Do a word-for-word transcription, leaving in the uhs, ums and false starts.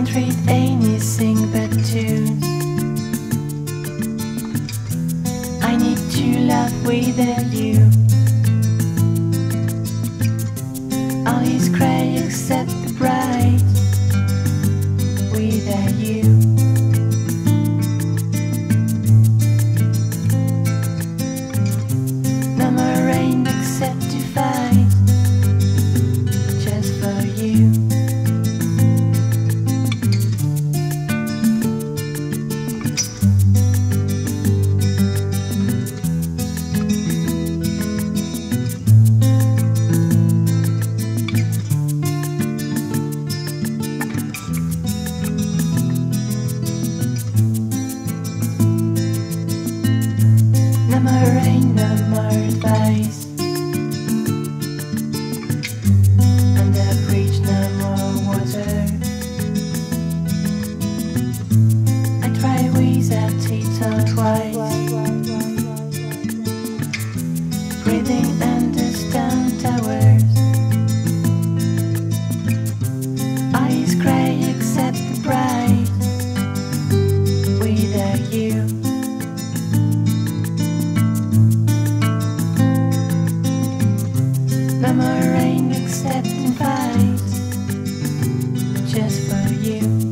read anything but tunes. I need to laugh without you. All is grey except the bright without you. No more rain except to fight just for you. No more rain, no more advice. On the bridge, no more water. I try without it or twice. Breathing under stone towers. All is grey except the bright without you. No more rain except in fight just for you.